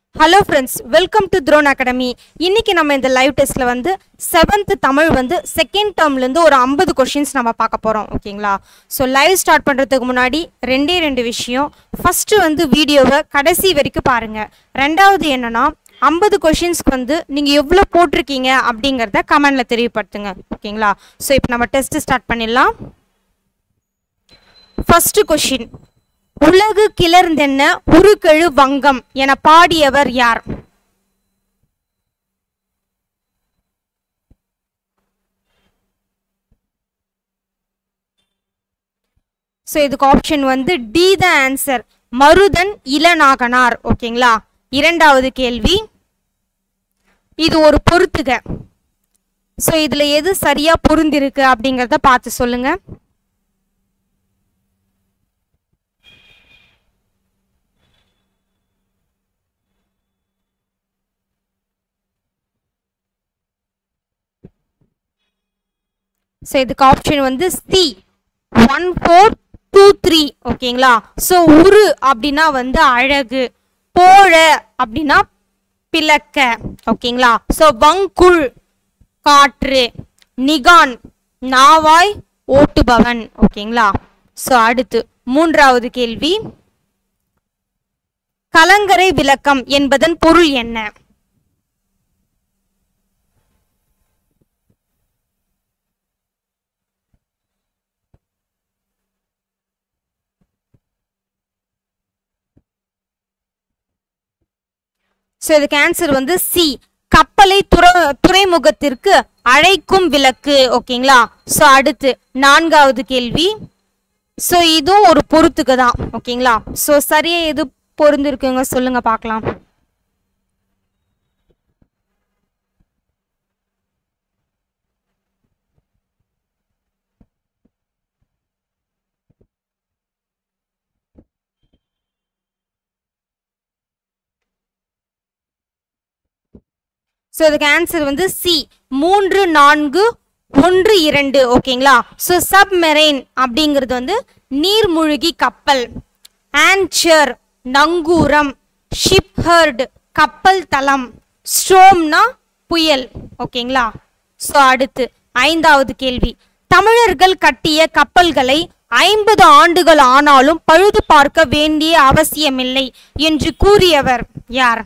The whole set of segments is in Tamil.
Hello friends, welcome to Drone Academy. இன்னைக்கு நம்ம இந்த லைவ் டெஸ்ட்ல வந்து 7th தமிழ் வந்து செகண்ட் டேர்ம்ல இருந்து ஒரு 50 क्वेश्चंस நம்ம பார்க்க போறோம் ஓகேங்களா. சோ லைவ் ஸ்டார்ட் பண்றதுக்கு முன்னாடி ரெண்டு விஷயம். ஃபர்ஸ்ட் வந்து வீடியோவை கடைசி வரைக்கும் பாருங்க. ரெண்டாவது என்னன்னா 50 क्वेश्चंसக்கு வந்து நீங்க எவ்வளவு போட்டுருக்கீங்க அப்படிங்கறத கமெண்ட்ல தெரியப்படுத்துங்க ஓகேங்களா. சோ இப்போ நம்ம டெஸ்ட் ஸ்டார்ட் பண்ணிடலாம். ஃபர்ஸ்ட் क्वेश्चन, உலகு கிளர்ந்தென்ன உருக்கெழு வங்கம் என பாடியவர் யார்? சோ இதுக்கு ஆப்ஷன் வந்து D the answer, Maruthan Ilanaganar ஓகேங்களா. இரண்டாவது கேள்வி, இது ஒரு பொறுத்துக. சோ இதுல எது சரியா பொருந்திருக்கு அப்படிங்கறத பார்த்து சொல்லுங்க. சோ இதுக்கு ஆப்ஷன் வந்து சி 1423 ஓகேங்களா. சோ உரு அப்படின்னா வந்து அழகு, போழ அப்படின்னா பிளக்க ஓகேங்களா. சோ வங்குள் காற்று, நிகான் நாவாய் ஓட்டுபவன் ஓகேங்களா. சோ அடுத்து மூன்றாவது கேள்வி, கலங்கரை விளக்கம் என்பதன் பொருள் என்ன? சோ இதுக்கு ஆன்சர் வந்து சி, கப்பலை துறைமுகத்திற்கு அழைக்கும் விளக்கு ஓகேங்களா. சோ அடுத்து நான்காவது கேள்வி, சோ இதுவும் ஒரு பொறுத்துக்கு தான் ஓகேங்களா. சோ சரியா எது பொருந்திருக்குங்க சொல்லுங்க பார்க்கலாம். சோ இதுக்கு ஆன்சர் வந்து சி 3 4 1 2 ஓகேங்களா. சோ சப்மெரைன் அப்படிங்கிறது வந்து நீர்மூழ்கி கப்பல், ஆன்ச்சர் நங்கூரம், ஷிப்ஹர்ட் கப்பல் தளம், ஸ்ட்ரோம்னா புயல் ஓகேங்களா. சோ அடுத்து ஐந்தாவது கேள்வி, தமிழர்கள் கட்டிய கப்பல்களை 50 ஆண்டுகள் ஆனாலும் பழுது பார்க்க வேண்டிய அவசியமில்லை என்று கூறியவர் யார்?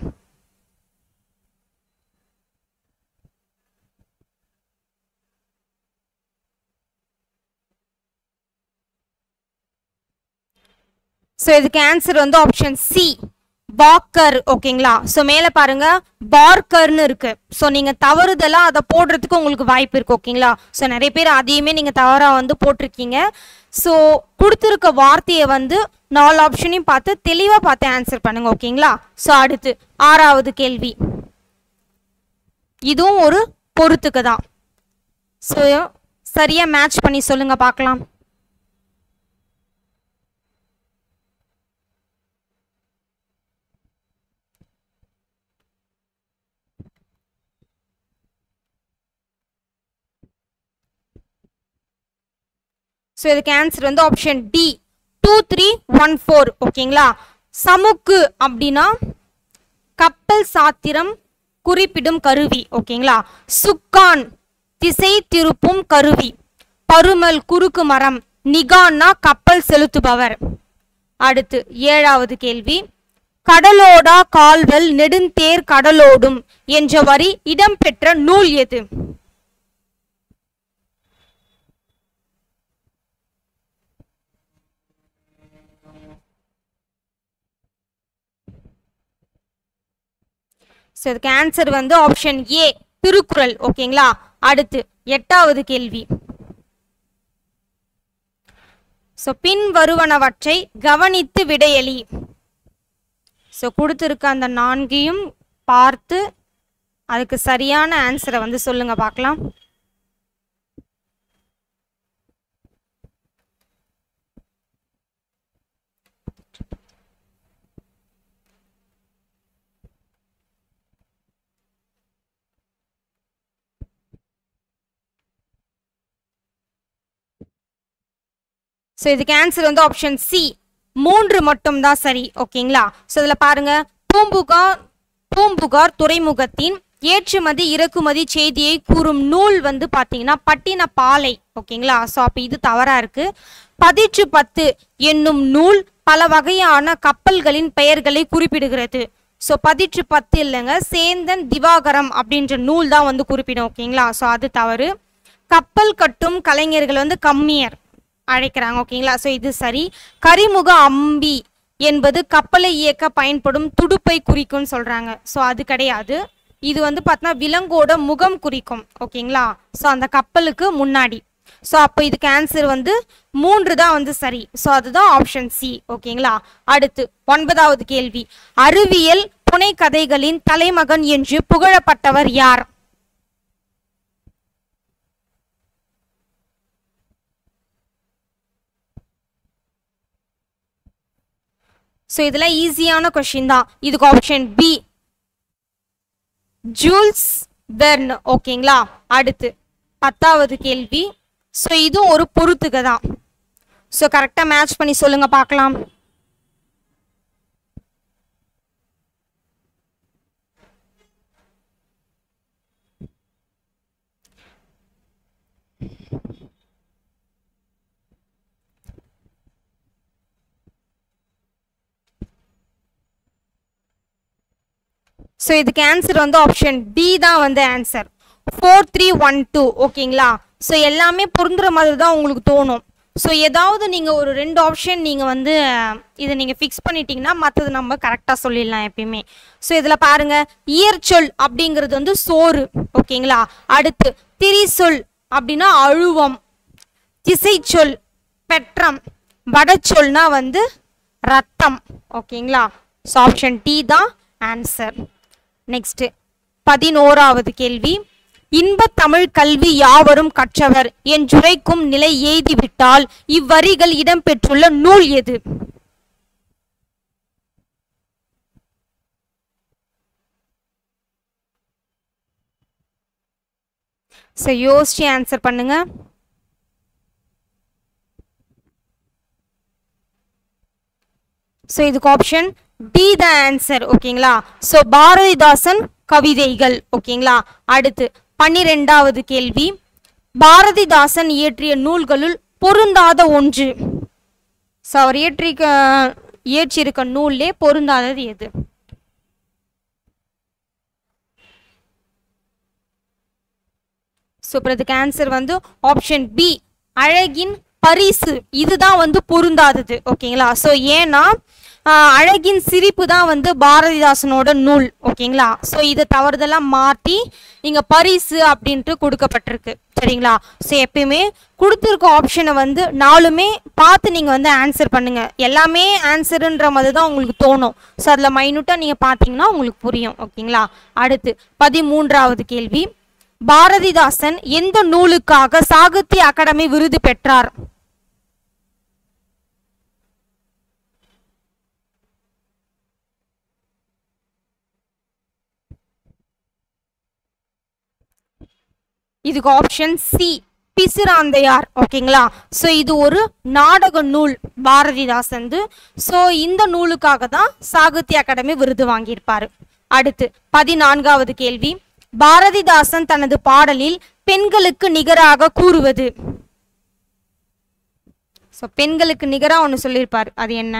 சோ இதுக்கு ஆன்சர் வந்து ஆப்ஷன் சி பார்க்கர் ஓகேங்களா. சோ மேல பாருங்க பார்க்கர்னு இருக்கு. சோ நீங்க தவறுதலா அதை போடுறதுக்கு உங்களுக்கு வாய்ப்பு இருக்கு ஓகேங்களா. சோ நிறைய பேர் அதையுமே நீங்க தவறா வந்து போட்டிருக்கீங்க. சோ கொடுத்துருக்க வார்த்தையை வந்து 4 ஆப்ஷனையும் பார்த்து தெளிவா பார்த்து ஆன்சர் பண்ணுங்க ஓகேங்களா. சோ அடுத்து ஆறாவது கேள்வி, இதுவும் ஒரு பொறுத்துக்கு தான். சோ சரியா மேட்ச் பண்ணி சொல்லுங்க பார்க்கலாம். சோ இதுக்கு ஆன்சர் வந்து ஆப்ஷன் டி 2314 ஓகேங்களா. சமுக்கு அப்படின்னா கப்பல் சாத்திரம் குறிப்பிடும் கருவி ஓகேங்களா. சுக்கான் திசை திருப்பும் கருவி, பருமல் குறுக்கு மரம், நிகான்னா கப்பல் செலுத்துபவர். அடுத்து ஏழாவது கேள்வி, கடலோடா கால்வல் நெடுந்தேர் கடலோடும் என்ற வரி இடம்பெற்ற நூல் எது? சோ இதுக்கு ஆன்சர் வந்து ஆப்ஷன் ஏ திருக்குறள் ஓகேங்களா. அடுத்து எட்டாவது கேள்வி, சோ பின் வருவனவற்றை கவனித்து விடையளி. சோ கொடுத்திருக்க அந்த 4ஐயும் பார்த்து அதுக்கு சரியான ஆன்சரை வந்து சொல்லுங்க பார்க்கலாம். சோ இதுக்கு ஆன்சர் வந்து ஆப்ஷன் சி 3 மட்டும் தான் சரி ஓகேங்களா. சோ இதுல பாருங்க பூம்புகா பூம்புகார் துறைமுகத்தின் ஏற்றுமதி இறக்குமதி செய்தியை கூறும் நூல் வந்து பாத்தீங்கன்னா பட்டினப்பாலை. ஓகேங்களா? ஸோ அப்போ இது தவறா இருக்கு. பதிற்று 10 என்னும் நூல் பல வகையான கப்பல்களின் பெயர்களை குறிப்பிடுகிறது. ஸோ பதிற்று 10 இல்லைங்க, சேந்தன் திவாகரம் அப்படின்ற நூல் தான் வந்து குறிப்பிடும். ஓகேங்களா? ஸோ அது தவறு. கப்பல் கட்டும் கலைஞர்கள் வந்து கம்மியர் அழைக்கிறாங்க. ஓகேங்களா? ஸோ இது சரி. கரிமுக அம்பி என்பது கப்பலை இயக்க பயன்படும் துடுப்பை குறிக்கும்னு சொல்றாங்க. ஸோ அது கிடையாது. இது வந்து பார்த்தீங்கன்னா விலங்கோட முகம் குறிக்கும். ஓகேங்களா? ஸோ அந்த கப்பலுக்கு முன்னாடி. ஸோ அப்போ இதுக்கு ஆன்சர் வந்து 3 தான் வந்து சரி. ஸோ அதுதான் ஆப்ஷன் சி. ஓகேங்களா? அடுத்து 9வது கேள்வி. அறிவியல் புனை கதைகளின் தலைமகன் என்று புகழப்பட்டவர் யார்? ஸோ இதெல்லாம் ஈஸியான கொஸ்டின் தான். இதுக்கு ஆப்ஷன் பி ஜூல்ஸ் வெர்ன். ஓகேங்களா? அடுத்து 10வது கேள்வி. ஸோ இதுவும் ஒரு பொறுத்துக தான். ஸோ கரெக்டாக மேட்ச் பண்ணி சொல்லுங்க பார்க்கலாம். ஸோ இதுக்கு ஆன்சர் வந்து ஆப்ஷன் டி தான் வந்து ஆன்சர். 4312. ஓகேங்களா? ஸோ எல்லாமே பொருந்துற மாதிரி தான் உங்களுக்கு தோணும். ஸோ ஏதாவது நீங்கள் ஒரு 2 ஆப்ஷன் நீங்கள் வந்து இதை நீங்கள் ஃபிக்ஸ் பண்ணிட்டீங்கன்னா மற்றது நம்ம கரெக்டாக சொல்லிடலாம் எப்பயுமே. ஸோ இதில் பாருங்க, இயற்சொல் அப்படிங்கிறது வந்து சோறு. ஓகேங்களா? அடுத்து திரிசொல் அப்படின்னா அழுவம், திசைச்சொல் பெற்றம், வடச்சொல்னா வந்து ரத்தம். ஓகேங்களா? ஸோ ஆப்ஷன் டி தான் ஆன்சர். நெக்ஸ்ட் 11வது கேள்வி. இன்பத் தமிழ் கல்வி யாவரும் கற்றவர் என்றுரைக்கும் நிலை எய்திவிட்டால் இவ்வரிகள் இடம்பெற்றுள்ள நூல் எது? சோ யோசிச்சு ஆன்சர் பண்ணுங்க. சோ இதுக்கு ஆப்ஷன் டி த ஆன்சர். ஓகேங்களா? சோ பாரதிதாசன் கவிதைகள். ஓகேங்களா? அடுத்து 12வது கேள்வி. பாரதிதாசன் இயற்றிய நூல்களுள் பொருந்தாத ஒன்று. சோ அவர் இயற்றியிருக்க நூல்லே பொருந்தாதது எது? சோ இதுக்கு ஆன்சர் வந்து ஆப்ஷன் பி அழகின் பரிசு. இதுதான் வந்து பொருந்தாதது. ஓகேங்களா? சோ ஏன்னா அழகின் சிரிப்பு தான் வந்து பாரதிதாசனோட நூல். ஓகேங்களா? ஸோ இதை தவறுதெல்லாம் மாற்றி இங்க பரிசு அப்படின்ட்டு கொடுக்கப்பட்டிருக்கு. சரிங்களா? ஸோ எப்பயுமே கொடுத்துருக்க ஆப்ஷனை வந்து 4மே பார்த்து நீங்கள் வந்து ஆன்சர் பண்ணுங்க. எல்லாமே ஆன்சருன்ற மாதிரி தான் உங்களுக்கு தோணும். ஸோ அதில் மைனூட்டாக நீங்கள் பார்த்தீங்கன்னா உங்களுக்கு புரியும். ஓகேங்களா? அடுத்து 13வது கேள்வி. பாரதிதாசன் எந்த நூலுக்காக சாகித்ய அகாடமி விருது பெற்றார்? இதுக்கு ஆப்ஷன் சி பிசிராந்தையார். ஓகேங்களா? ஸோ இது ஒரு நாடக நூல் பாரதிதாசன். ஸோ இந்த நூலுக்காக தான் சாகித்ய அகாடமி விருது வாங்கியிருப்பாரு. அடுத்து 14வது கேள்வி. பாரதிதாசன் தனது பாடலில் பெண்களுக்கு நிகராக கூறுவது. ஸோ பெண்களுக்கு நிகராக ஒன்று சொல்லியிருப்பார், அது என்ன?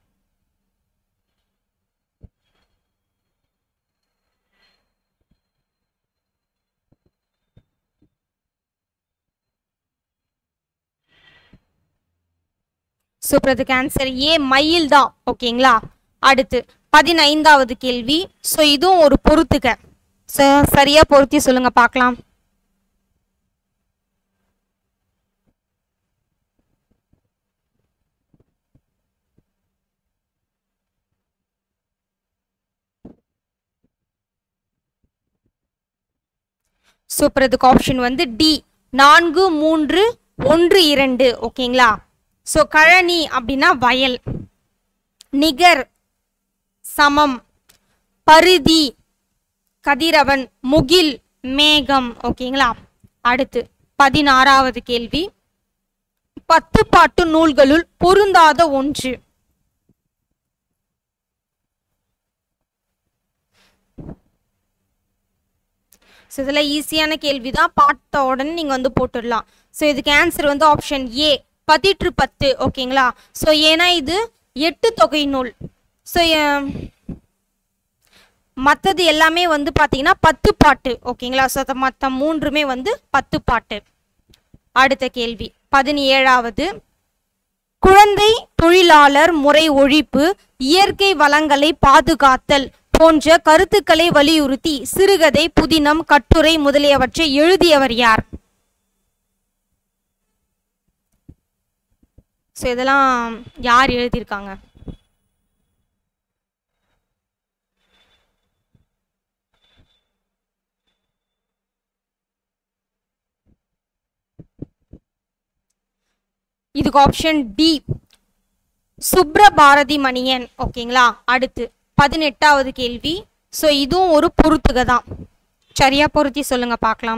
ஸோ இதுக்கு ஆன்சர் ஏ மயில் தான். ஓகேங்களா? அடுத்து 15வது கேள்வி. ஸோ இதுவும் ஒரு பொறுத்துக்க. ஸோ சரியா பொருத்தி சொல்லுங்க பார்க்கலாம். ஸோ இதுக்கு ஆப்ஷன் வந்து டி 4 3 1 2. ஓகேங்களா? ஸோ கழனி அப்படின்னா வயல், நிகர் சமம், பருதி கதிரவன், முகில் மேகம். ஓகேங்களா? அடுத்து 16வது கேள்வி. 10 பாட்டு நூல்களுள் பொருந்தாத ஒன்று. ஸோ இதெல்லாம் ஈஸியான கேள்வி தான், பார்த்த உடனே நீங்கள் வந்து போட்டுடலாம். ஸோ இதுக்கு ஆன்சர் வந்து ஆப்ஷன் ஏ 10 ஓகேங்களா. ஸோ ஏன்னா இது 8 தொகை நூல். ஸோ மற்றது எல்லாமே வந்து பார்த்தீங்கன்னா 10 பாட்டு ஓகேங்களா. ஸோ மற்ற 3மே வந்து 10 பாட்டு. அடுத்த கேள்வி 17வது, குழந்தை தொழிலாளர் முறை ஒழிப்பு, இயற்கை வளங்களை பாதுகாத்தல் போன்ற கருத்துக்களை வலியுறுத்தி சிறுகதை, புதினம், கட்டுரை முதலியவற்றை எழுதியவர் யார்? ஸோ இதெல்லாம் யார் எழுதியிருக்காங்க? இதுக்கு ஆப்ஷன் டி சுப்ரபாரதி மணியன் ஓகேங்களா. அடுத்து 18வது கேள்வி. ஸோ இதுவும் ஒரு பொறுத்துக தான், சரியா பொருத்தி சொல்லுங்க பார்க்கலாம்.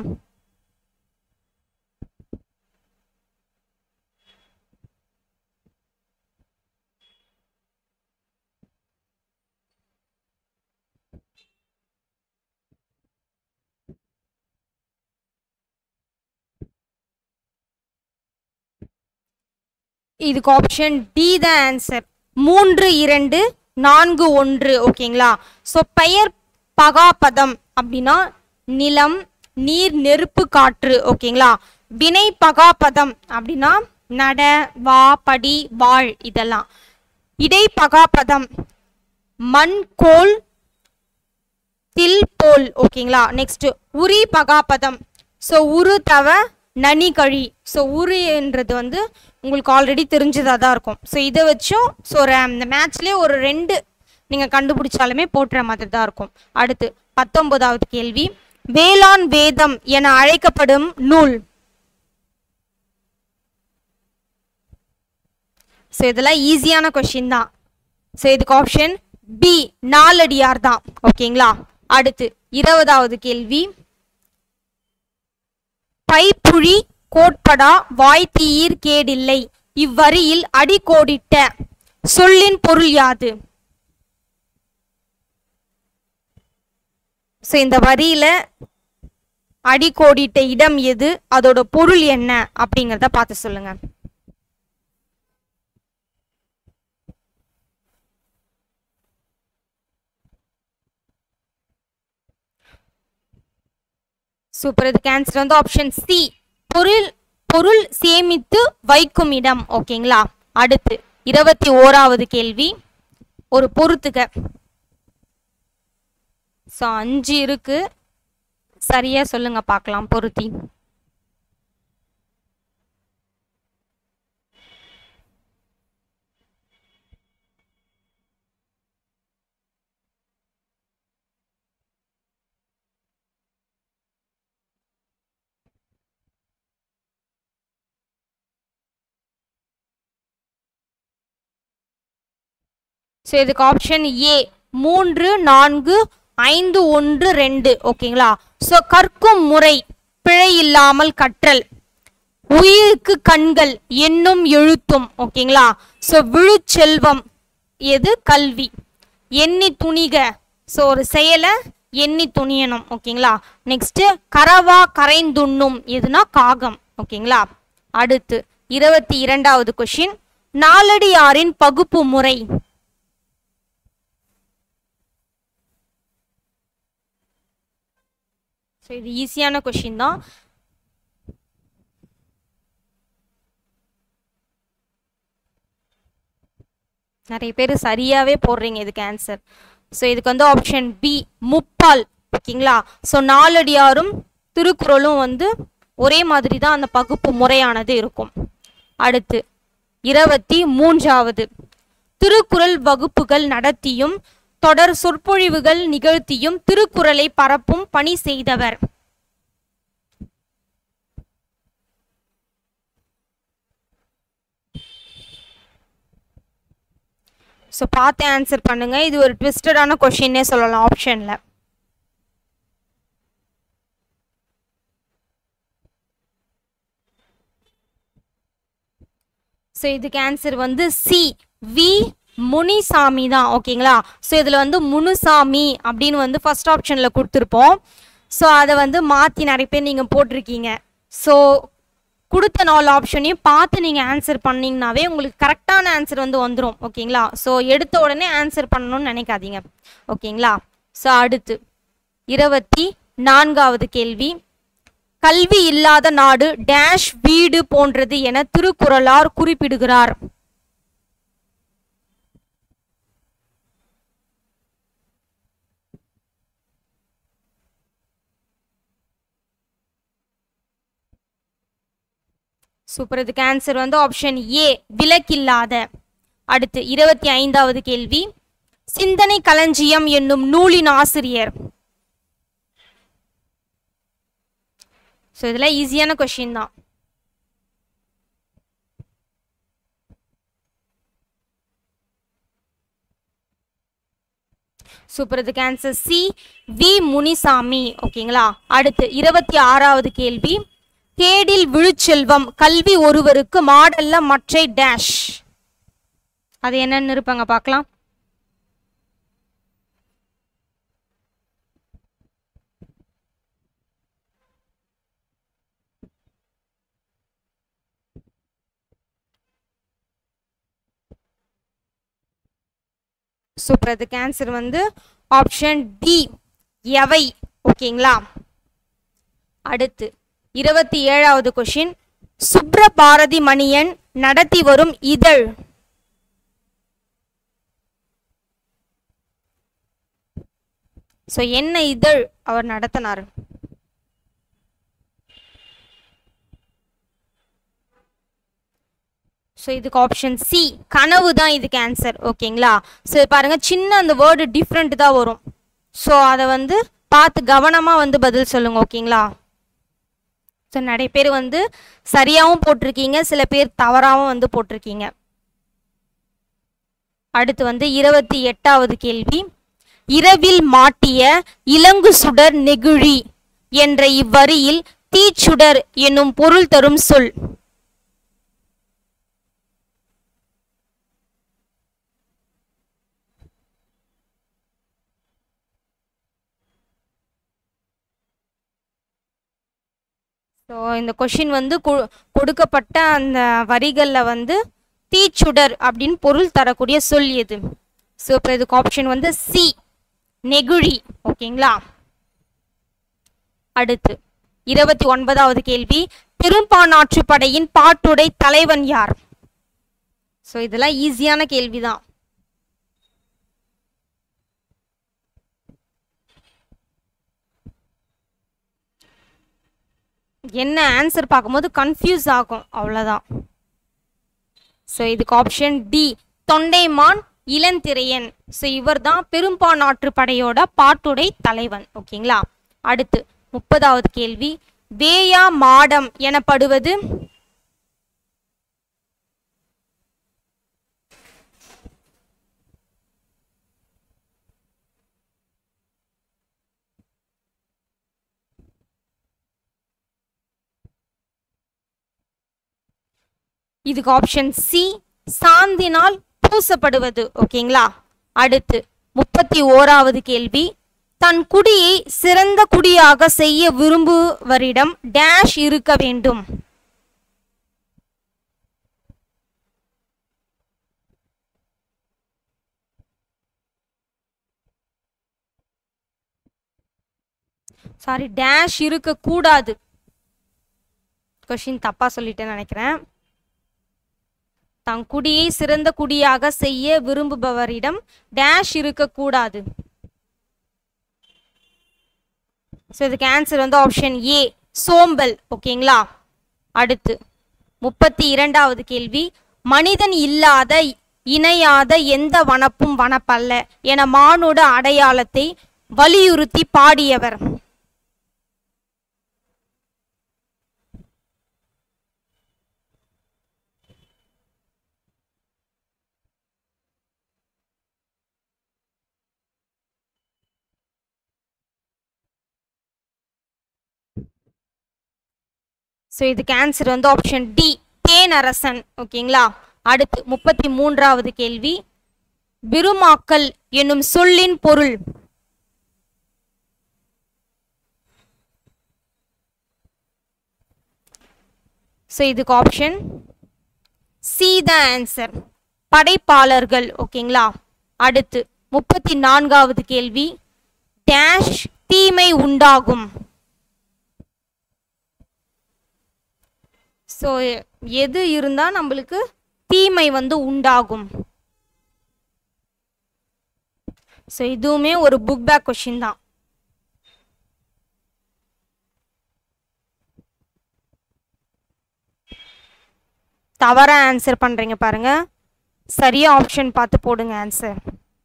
இதுக்கு ஆப்ஷன் டி தான் ஆன்சர். 3, 2, 4, 1 ஓகேங்களா. ஸோ பெயர் பகாபதம் அப்படின்னா நிலம், நீர், நெருப்பு, காற்று ஓகேங்களா. வினை பகாபதம் அப்படின்னா நட, வா, படி, வாழ் இதெல்லாம். இடை பகாபதம் மண், கோல், தில், போல் ஓகேங்களா. நெக்ஸ்ட் உரி பகாபதம். ஸோ உரு, தவ, நனி, கழி. ஸோ உருன்றது வந்து உங்களுக்கு ஆல்ரெடி தெரிஞ்சதாக தான் இருக்கும். ஸோ இதை வச்சும் ஸோ இந்த மேட்ச்லேயே ஒரு 2 நீங்கள் கண்டுபிடிச்சாலுமே போட்டுற மாதிரி தான் இருக்கும். அடுத்து 19வது கேள்வி, வேளாண் வேதம் என அழைக்கப்படும் நூல். ஸோ இதெல்லாம் ஈஸியான கொஸ்டின் தான். ஸோ இதுக்கு ஆப்ஷன் பி நாலடியார் தான் ஓகேங்களா. அடுத்து 20வது கேள்வி, பைப்புழி கோட்படா வாய்த்தீர் கேடில்லை இவ்வரியில் அடிக்கோடிட்ட சொல்லின் பொருள் யாது? ஸோ இந்த வரியில அடிக்கோடிட்ட இடம் எது, அதோட பொருள் என்ன அப்படிங்கிறத பார்த்து சொல்லுங்க. சூப்பர். இதுக்கு ஆன்சர் வந்து ஆப்ஷன் சி பொருள் சேமித்து வைக்கும் இடம் ஓகேங்களா. அடுத்து 21வது கேள்வி, ஒரு பொறுத்துக. ஸோ 5 இருக்கு, சரியா சொல்லுங்க பார்க்கலாம் பொருத்தி. ஸோ இதுக்கு ஆப்ஷன் ஏ 3, 4, 5, 1, 2 ஓகேங்களா. ஸோ கற்கும் முறை பிழை இல்லாமல் கற்றல், உயிருக்கு கண்கள் என்னும் எழுத்தும் ஓகேங்களா. ஸோ விழுச்செல்வம் எது, கல்வி. எண்ணி துணிக, ஸோ ஒரு செயலை எண்ணி துணியணும் ஓகேங்களா. நெக்ஸ்ட் கரவா கரைந்துண்ணும் எதுனா காகம் ஓகேங்களா. அடுத்து 22வது கொஸ்டின், நாலடியாரின் பகுப்பு முறை. ஸோ இது ஈஸியான கொஸ்டின் தான். நிறைய பேர் சரியாவே போடுறீங்க இதுக்கு ஆன்சர். ஸோ இதுக்கு வந்து ஆப்ஷன் பி முப்பால் ஓகேங்களா. ஸோ நாலடியாரும் திருக்குறளும் வந்து ஒரே மாதிரி தான் அந்த பகுப்பு முறையானது இருக்கும். அடுத்து 23வது, திருக்குறள் வகுப்புகள் நடத்தியும் தொடர் சொற்பொழிவுகள் நிகழ்த்தியும் திருக்குறளை பரப்பும் பணி செய்தவர். ஸோ பார்த்து ஆன்சர் பண்ணுங்க. இது ஒரு ட்விஸ்டடான கொஸ்டின்னே சொல்லலாம் ஆப்ஷன்ல. ஸோ இதுக்கு ஆன்சர் வந்து சி வி முனிசாமி தான் ஓகேங்களா. ஸோ இதில் வந்து முனுசாமி அப்படின்னு வந்து ஃபர்ஸ்ட் ஆப்ஷனில் கொடுத்துருப்போம். ஸோ அதை வந்து மாற்றி நிறைய பேர் நீங்கள் போட்டிருக்கீங்க. ஸோ கொடுத்த 4 ஆப்ஷனையும் பார்த்து நீங்கள் ஆன்சர் பண்ணிங்கனாவே உங்களுக்கு கரெக்டான ஆன்சர் வந்து வந்துடும். ஓகேங்களா? ஸோ எடுத்த உடனே ஆன்சர் பண்ணணும்னு நினைக்காதீங்க. ஓகேங்களா? ஸோ அடுத்து 24வது கேள்வி. கல்வி இல்லாத நாடு டேஷ் வீடு போன்றது என திருக்குறளார் குறிப்பிடுகிறார். சூப்பர். இதுக்கு ஆன்சர் வந்து ஆப்ஷன் ஏ, விலக்கில்லாத. அடுத்து 25வது கேள்வி. சிந்தனை களஞ்சியம் என்னும் நூலின் ஆசிரியர். ஸோ இதெல்லாம் ஈஸியான கொஸ்டின் தான். சூப்பர். இதுக்கு ஆன்சர் சி, வி முனிசாமி. ஓகேங்களா? அடுத்து 26வது கேள்வி. கேடில் விழுச்செல்வம் கல்வி ஒருவருக்கு மாடல்ல மற்றை டேஷ். அது என்னன்னு இருப்பாங்க பார்க்கலாம். சூப்பர். அதுக்கு ஆன்சர் வந்து ஆப்ஷன் டி, எவை. ஓகேங்களா? அடுத்து 27வது கொஸ்டின். சுப்ரபாரதி மணியன் நடத்தி வரும் இதழ். ஸோ என்ன இதழ் அவர் நடத்தினார்? ஸோ இதுக்கு ஆப்ஷன் சி, கனவு தான் இதுக்கு ஆன்சர். ஓகேங்களா? ஸோ பாருங்க, சின்ன அந்த வேர்டு டிஃப்ரெண்ட் தான் வரும். ஸோ அதை வந்து பார்த்து கவனமாக வந்து பதில் சொல்லுங்க. ஓகேங்களா? ஸோ நிறைய பேர் வந்து சரியாகவும் போட்டிருக்கீங்க, சில பேர் தவறாகவும் வந்து போட்டிருக்கீங்க. அடுத்து வந்து 28வது கேள்வி. இரவில் மாட்டிய இலங்கு சுடர் நெகிழி என்ற இவ்வரியில் தீச்சுடர் என்னும் பொருள் தரும் சொல். ஸோ இந்த கொஷின் வந்து கொடுக்கப்பட்ட அந்த வரிகளில் வந்து தீச்சுடர் அப்படின்னு பொருள் தரக்கூடிய சொல் எது? ஸோ இப்போ இதுக்கு ஆப்ஷன் வந்து சி, நெகிழி. ஓகேங்களா? அடுத்து 29வது கேள்வி. பெரும்பானாற்று படையின் பாட்டுடை தலைவன் யார்? ஸோ இதெல்லாம் ஈஸியான கேள்விதான். என்ன ஆன்சர் பார்க்கும்போது கன்ஃபியூஸ் ஆகும், அவ்வளோதான். ஸோ இதுக்கு option D, Thondaiman Ilandiraiyan. So இவர் தான் பெரும்பானாற்று படையோட பாட்டுடை தலைவன். ஓகேங்களா? அடுத்து 30வது கேள்வி. வேயா மாடம் எனப்படுவது? இதுக்கு ஆப்ஷன் சி, சாந்தினால் பூசப்படுவது. ஓகேங்களா? அடுத்து 31வது கேள்வி. தன் குடியை சிறந்த குடியாக செய்ய விரும்புவரிடம் டேஷ் இருக்க வேண்டும். சாரி, டேஷ் இருக்க கூடாது. கொஸ்டின் தப்பா சொல்லிட்டேன்னு நினைக்கிறேன். தன் குடியை சிறந்த குடியாக செய்ய விரும்புபவரிடம் டேஷ் இருக்கக்கூடாது. ஸோ இதுக்கு ஆன்சர் வந்து ஆப்ஷன் ஏ, சோம்பல். ஓகேங்களா? அடுத்து 32வது கேள்வி. மனிதன் இல்லாத இணையாத எந்த வனப்பும் வனப்பல்ல என மானுட அடையாளத்தை வலியுறுத்தி பாடியவர்? ஸோ இதுக்கு ஆன்சர் வந்து ஆப்ஷன் டி, தேனரசன். ஓகேங்களா? அடுத்து 33வது கேள்வி. பெருமாக்கல் என்னும் சொல்லின் பொருள்? ஸோ இதுக்கு ஆப்ஷன் சி த ஆன்சர், படைப்பாளர்கள். ஓகேங்களா. அடுத்து 34வது கேள்வி, டேஷ் தீமை உண்டாகும். ஸோ எது இருந்தால் நம்மளுக்கு தீமை வந்து உண்டாகும்? ஸோ இதுவுமே ஒரு புக் பேக் கொஷின் தான். தவறா ஆன்சர் பண்ணுறீங்க பாருங்க. சரியா ஆப்ஷன் பார்த்து போடுங்க ஆன்சர்.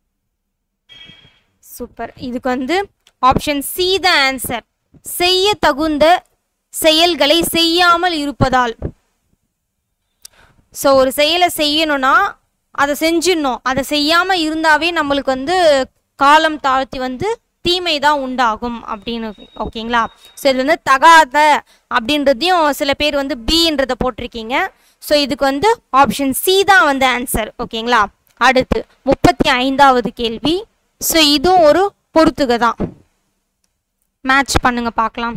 சூப்பர். இதுக்கு வந்து ஆப்ஷன் சி த ஆன்சர், செய்ய தகுந்த செயல்களை செய்யாமல் இருப்பதால். ஸோ ஒரு செயலை செய்யணும்னா அதை செஞ்சிடணும், அதை செய்யாமல் இருந்தாவே நம்மளுக்கு வந்து காலம் தாழ்த்தி வந்து தீமை தான் உண்டாகும் அப்படின்னு. ஓகேங்களா. ஸோ இது வந்து தகாத அப்படின்றதையும் சில பேர் வந்து பின்றதை போட்டிருக்கீங்க. ஸோ இதுக்கு வந்து ஆப்ஷன் சி தான் வந்து ஆன்சர். ஓகேங்களா. அடுத்து 35வது கேள்வி. ஸோ இதுவும் ஒரு பொறுத்துக தான். மேட்ச் பண்ணுங்க பார்க்கலாம்.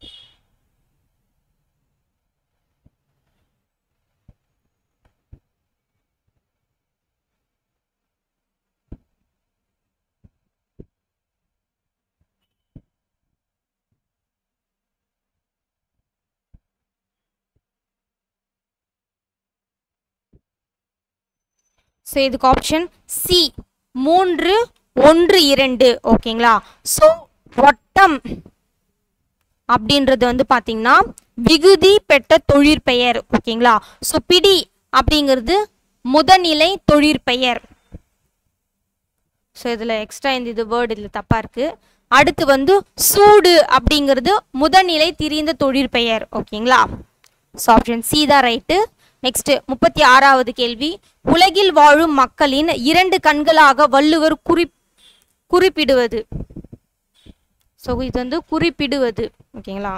ஸோ இதுக்கு ஆப்ஷன் சி 3, 1, 2. ஓகேங்களா. ஸோ வட்டம் அப்படின்றது வந்து பார்த்தீங்கன்னா விகுதி பெற்ற தொழிற்பெயர். ஓகேங்களா. ஸோ பிடி அப்படிங்கிறது முதநிலை தொழிற்பெயர். ஸோ இதில் எக்ஸ்ட்ரா இது வேர்டு இதில் தப்பாக இருக்குது. அடுத்து வந்து சூடு அப்படிங்கிறது முதநிலை திரிந்த தொழிற்பெயர். ஓகேங்களா. ஸோ ஆப்ஷன் சி தான் ரைட்டு. நெக்ஸ்ட் 36வது கேள்வி, உலகில் வாழும் மக்களின் 2 கண்களாக வள்ளுவர் குறிப்பிடுவது. ஸோ இது வந்து குறிப்பிடுவது. ஓகேங்களா.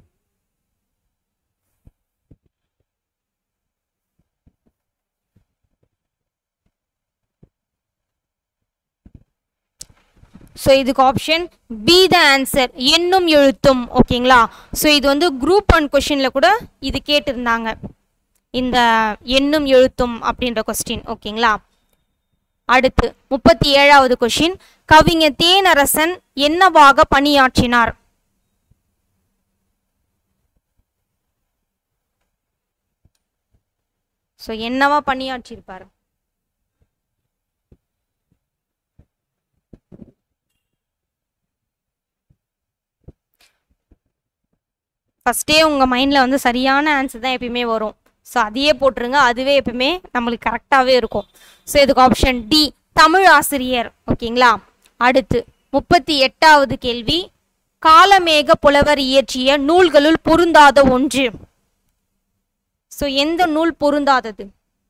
ஸோ இதுக்கு ஆப்ஷன் பி த ஆன்சர், எண்ணும் எழுத்தும். ஓகேங்களா. ஸோ இது வந்து குரூப் 1 கொஸ்டினில் கூட இது கேட்டிருந்தாங்க, இந்த எண்ணும் எழுத்தும் அப்படின்ற கொஸ்டின். ஓகேங்களா. அடுத்து 37வது கொஸ்டின், கவிஞர் தேனரசன் என்னவாக பணியாற்றினார்? ஸோ என்னவா பணியாற்றியிருப்பார்? ஃபஸ்ட்டே உங்கள் மைண்டில் வந்து சரியான ஆன்சர் தான் எப்பயுமே வரும். ஸோ அதையே போட்டுருங்க, அதுவே எப்பவுமே நம்மளுக்கு கரெக்டாகவே இருக்கும். ஸோ இதுக்கு ஆப்ஷன் டி, தமிழ் ஆசிரியர். ஓகேங்களா. அடுத்து 38வது கேள்வி, காலமேக புலவர் இயற்றிய நூல்களுள் பொருந்தாத ஒன்று. ஸோ எந்த நூல் பொருந்தாதது?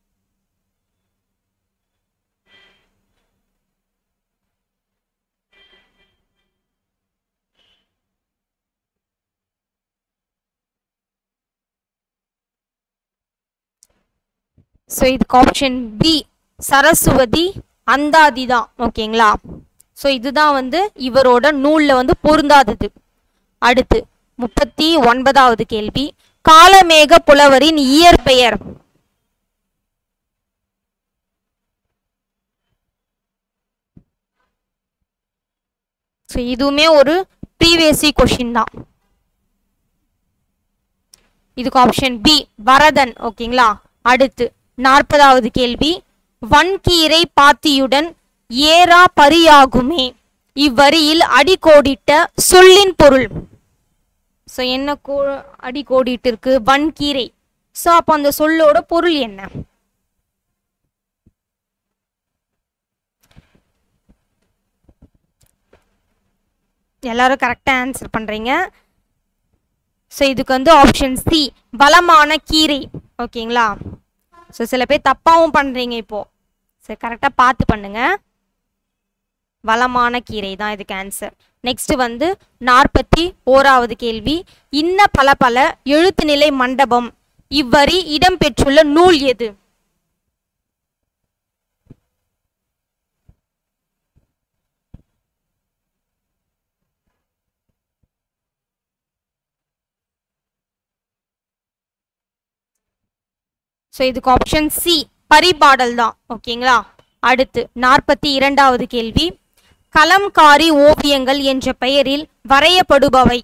ஸோ இதுக்கு ஆப்ஷன் பி, சரஸ்வதி அந்தாதி தான். ஓகேங்களா. ஸோ இதுதான் வந்து இவரோட நூலில் வந்து பொருந்தாதது. அடுத்து 39வது கேள்வி, காலமேக புலவரின் இயற்பெயர். ஸோ இதுவுமே ஒரு ப்ரீவியஸ் கொஷின் தான். இதுக்கு ஆப்ஷன் பி, வரதன். ஓகேங்களா. அடுத்து 40வது கேள்வி, வன்கீரை பாத்தியுடன் ஏரா பரியாகுமே, இவ்வரியில் அடிக்கோடிட்ட சொல்லின் பொருள். ஸோ என்ன அடிக்கோடிட்டு இருக்கு? வன்கீரை. ஸோ அப்போ அந்த சொல்லோட பொருள் என்ன? எல்லாரும் கரெக்டாக ஆன்சர் பண்ணுறீங்க. ஸோ இதுக்கு வந்து ஆப்ஷன் சி, வளமான கீரை. ஓகேங்களா. ஸோ சில பேர் தப்பாகவும் பண்ணுறீங்க இப்போது. சரி, கரெக்டாக பார்த்து பண்ணுங்க. வளமான கீரை தான் இதுக்கு ஆன்சர். நெக்ஸ்ட் வந்து 41வது கேள்வி, இன்ன பல பல எழுத்துநிலை மண்டபம் இவ்வரி இடம்பெற்றுள்ள நூல் எது? ஸோ இதுக்கு ஆப்ஷன் சி பரிபாடல் தான். ஓகேங்களா. அடுத்து 42வது கேள்வி. கலம்காரி ஓவியங்கள் என்ற பெயரில் வரையப்படுபவை.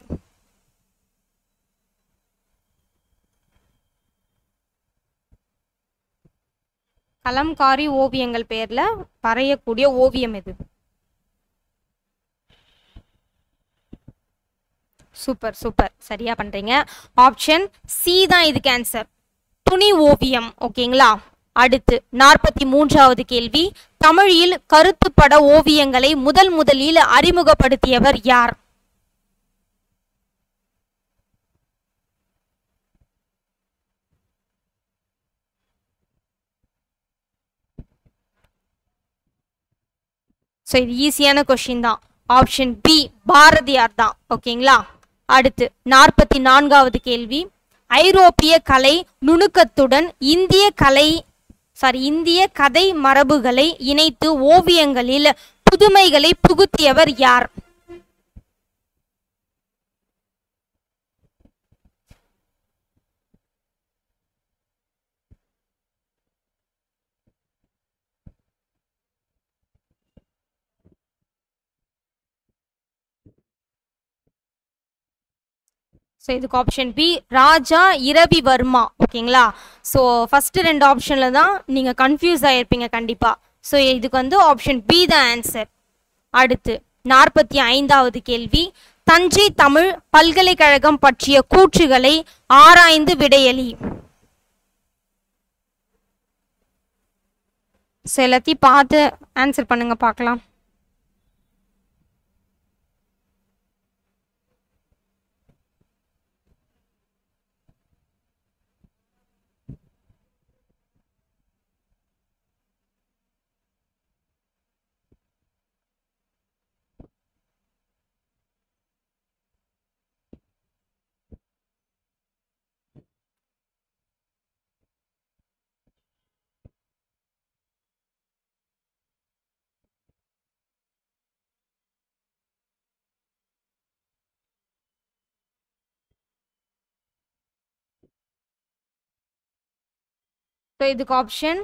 கலம்காரி ஓவியங்கள் பெயர்ல வரையக்கூடிய ஓவியம் எது? சூப்பர் சூப்பர், சரியா பண்றீங்க. ஆப்ஷன் சி தான் இதுக்கு ஆன்சர், துணி ஓவியம். ஓகேங்களா. அடுத்து 43வது கேள்வி. தமிழில் கருத்துப்பட ஓவியங்களை முதலில் அறிமுகப்படுத்தியவர் யார்? ஸோ இது ஈஸியான கொஸ்டின் தான். ஆப்ஷன் பி பாரதியார் தான். ஓகேங்களா. அடுத்து 44வது கேள்வி. ஐரோப்பிய கலை நுணுக்கத்துடன் இந்திய கதை மரபுகளை இணைத்து ஓவியங்களில் புதுமைகளை புகுத்தியவர் யார்? ஸோ இதுக்கு ஆப்ஷன் பி ராஜா இரவிவர்மா. ஓகேங்களா. ஸோ ஃபர்ஸ்ட் 2 ஆப்ஷனில் தான் நீங்கள் கன்ஃபியூஸ் ஆகிருப்பீங்க கண்டிப்பாக. ஸோ இதுக்கு வந்து ஆப்ஷன் பி தான் ஆன்சர். அடுத்து 45வது கேள்வி. தஞ்சை தமிழ் பல்கலைக்கழகம் பற்றிய கூற்றுகளை ஆராய்ந்து விடையளி. ஸோ எல்லாத்தையும் பார்த்து ஆன்சர் பண்ணுங்க பார்க்கலாம். ஸோ இதுக்கு ஆப்ஷன்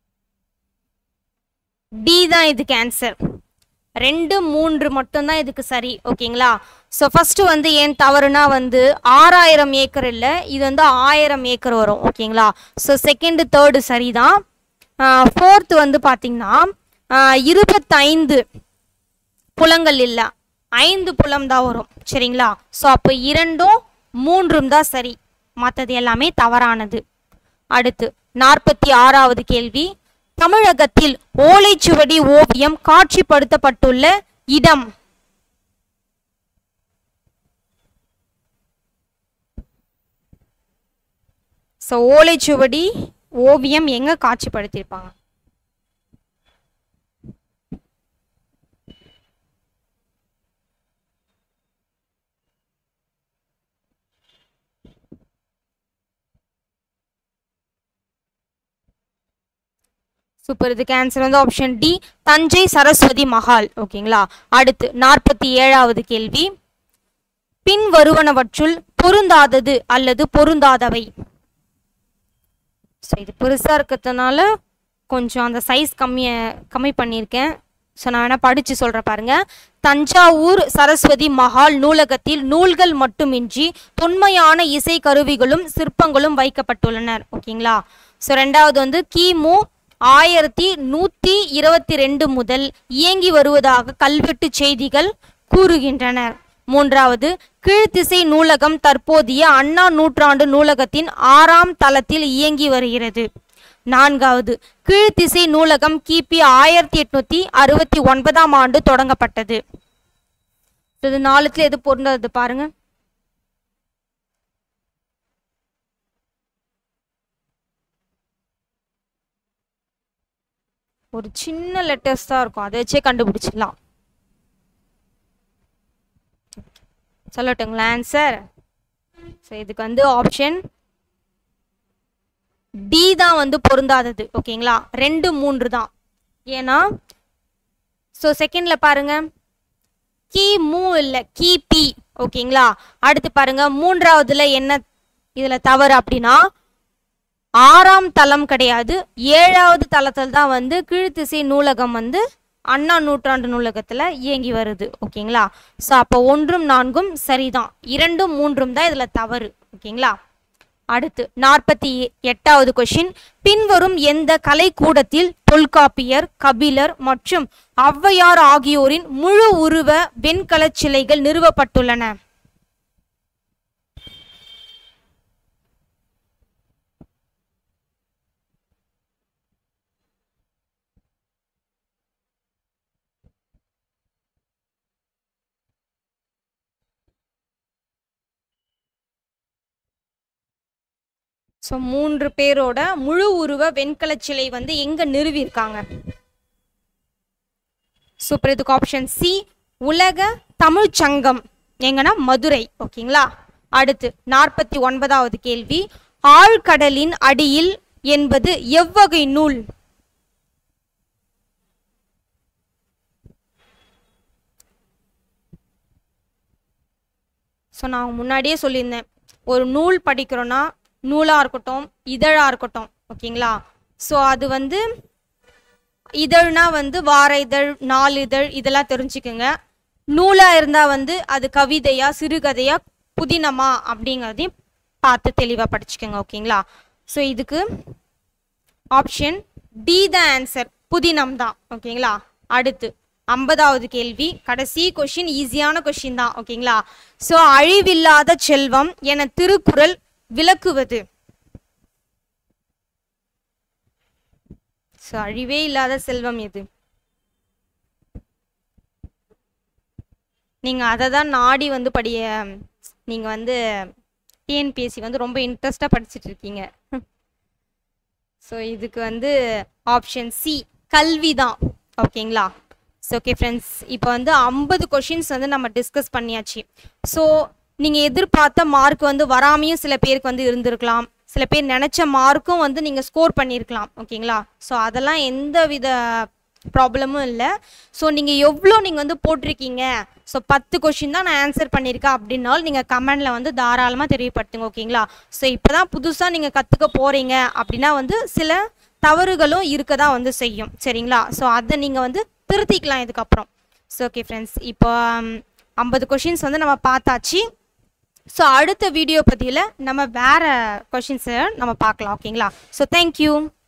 டி தான் இதுக்கு ஆன்சர். 2, 3 மட்டும்தான் இதுக்கு சரி. ஓகேங்களா. ஸோ ஃபர்ஸ்ட் வந்து ஏன் தவறுனா வந்து 6000 ஏக்கர் இல்லை, இது வந்து 1000 ஏக்கர் வரும். ஓகேங்களா. ஸோ செகண்ட் தேர்டு சரிதான். ஃபோர்த்து வந்து பார்த்தீங்கன்னா 25 புலங்கள் இல்லை, 5 புலம் தான் வரும். சரிங்களா. ஸோ அப்போ 2ம் 3ம் தான் சரி, மற்றது எல்லாமே தவறானது. அடுத்து 46வது கேள்வி. தமிழகத்தில் ஓலைச்சுவடி ஓவியம் காட்சிப்படுத்தப்பட்டுள்ள இடம். ஸோ ஓலைச்சுவடி ஓவியம் எங்க காட்சிப்படுத்தியிருப்பாங்க? சூப்பர், இதுக்கு ஆன்சர் வந்து ஆப்ஷன் டி தஞ்சை சரஸ்வதி மஹால். ஓகேங்களா. அடுத்து 47வது கேள்வி. பின் வருவனவற்றுள் பொருந்தாதது அல்லது பொருந்தாதவை. ஸோ இது பெருசாக இருக்கிறதுனால கொஞ்சம் அந்த சைஸ் கம்மி பண்ணியிருக்கேன். ஸோ நான் வேணால் படித்து சொல்கிறேன் பாருங்க. தஞ்சாவூர் சரஸ்வதி மஹால் நூலகத்தில் நூல்கள் மட்டுமின்றி தொன்மையான இசை கருவிகளும் சிற்பங்களும் வைக்கப்பட்டுள்ளனர். ஓகேங்களா. ஸோ 2வது வந்து கிமு 1122 முதல் இயங்கி வருவதாக கல்வெட்டு செய்திகள் கூறுகின்றனர். 3வது கீழ்த்திசை நூலகம் தற்போதைய அண்ணா நூற்றாண்டு நூலகத்தின் 6ஆம் தளத்தில் இயங்கி வருகிறது. 4வது கீழ்த்திசை நூலகம் கிபி 1869ஆம் ஆண்டு தொடங்கப்பட்டது. இது 4த்துல எது பொருந்தது பாருங்க. ஒரு சின்ன லெட்டர்ஸ் தான் இருக்கும், அதை வச்சே கண்டுபிடிச்சிடலாம். சொல்லட்டுங்களா ஆன்சர்? ஸோ இதுக்கு வந்து ஆப்ஷன் டி தான் வந்து பொருந்தாதது. ஓகேங்களா. 2, 3 தான். ஏன்னா ஸோ செகண்ட்ல பாருங்க கிமு இல்லை கிபி. ஓகேங்களா. அடுத்து பாருங்க 3வதுல என்ன இதுல தவறு அப்படின்னா 6ஆம் தளம் கிடையாது, 7வது தளத்தில் தான் வந்து கீழ்த்திசை நூலகம் வந்து அண்ணா நூற்றாண்டு நூலகத்தில் இயங்கி வருது. ஓகேங்களா? ஸோ அப்போ 1ம் 4ம் சரிதான், 2ம் 3ம் தான் இதில் தவறு. ஓகேங்களா? அடுத்து 48வது கொஷின், பின்வரும் எந்த கலைக்கூடத்தில் தொல்காப்பியர், கபிலர் மற்றும் ஔவையார் ஆகியோரின் முழு உருவ வெண்கலச் சிலைகள் நிறுவப்பட்டுள்ளன? ஸோ 3 பேரோட முழு உருவ வெண்கலச் சிலை வந்து எங்க நிறுவியிருக்காங்க? சூப்பர். இதுக்கு ஆப்ஷன் சி உலக தமிழ்ச் சங்கம், எங்கன்னா மதுரை. ஓகேங்களா? அடுத்து 49வது கேள்வி, ஆழ்கடலின் அடியில் என்பது எவ்வகை நூல்? ஸோ நான் முன்னாடியே சொல்லியிருந்தேன், ஒரு நூல் படிக்கிறோன்னா நூலாக இருக்கட்டும், இதழாக இருக்கட்டும். ஓகேங்களா? ஸோ அது வந்து இதழ்னா வந்து வார இதழ், நாளிதழ் இதெல்லாம் தெரிஞ்சுக்குங்க. நூலாக இருந்தால் வந்து அது கவிதையா, சிறுகதையா, புதினமா அப்படிங்கிறதையும் பார்த்து தெளிவாக படிச்சுக்கோங்க. ஓகேங்களா? ஸோ இதுக்கு ஆப்ஷன் டி த ஆன்சர், புதினம் தான். ஓகேங்களா? அடுத்து 50வது கேள்வி, கடைசி கொஷின், ஈஸியான கொஷின் தான். ஓகேங்களா? ஸோ அழிவில்லாத செல்வம் என திருக்குறள் விளக்குவது? ஸோ அழிவே இல்லாத செல்வம் எது? நீங்கள் அதை தான் நாடி வந்து நீங்கள் வந்து டிஎன்பிஎஸ்சி வந்து ரொம்ப இன்ட்ரெஸ்டாக படிச்சுட்டு இருக்கீங்க. ஸோ இதுக்கு வந்து ஆப்ஷன் சி கல்வி தான். ஓகேங்களா? ஸோ ஓகே ஃப்ரெண்ட்ஸ், இப்போ வந்து 50 கொஷின்ஸ் வந்து நம்ம டிஸ்கஸ் பண்ணியாச்சு. ஸோ நீங்கள் எதிர்பார்த்த மார்க் வந்து வராமையும் சில பேருக்கு வந்து இருந்திருக்கலாம், சில பேர் நினச்ச மார்க்கும் வந்து நீங்கள் ஸ்கோர் பண்ணியிருக்கலாம். ஓகேங்களா? ஸோ அதெல்லாம் எந்த வித ப்ராப்ளமும் இல்லை. ஸோ நீங்கள் எவ்வளோ நீங்கள் வந்து போட்டிருக்கீங்க, ஸோ 10 கொஷின் தான் நான் ஆன்சர் பண்ணியிருக்கேன் அப்படின்னாலும் நீங்கள் கமெண்டில் வந்து தாராளமாக தெரியப்படுத்துங்க. ஓகேங்களா? ஸோ இப்போ தான் புதுசாக நீங்கள் கற்றுக்க போகிறீங்க அப்படின்னா வந்து சில தவறுகளும் இருக்க தான் வந்து செய்யும். சரிங்களா? ஸோ அதை நீங்கள் வந்து திருத்திக்கலாம் இதுக்கப்புறம். ஸோ ஓகே ஃப்ரெண்ட்ஸ், இப்போ 50 கொஷின்ஸ் வந்து நம்ம பார்த்தாச்சு. ஸோ அடுத்த வீடியோ பதிவில் நம்ம வேறு கொஷின்ஸை நம்ம பார்க்கலாம். ஓகேங்களா? So thank you.